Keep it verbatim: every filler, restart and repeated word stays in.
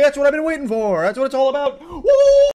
That's what I've been waiting for. That's what it's all about. Woo!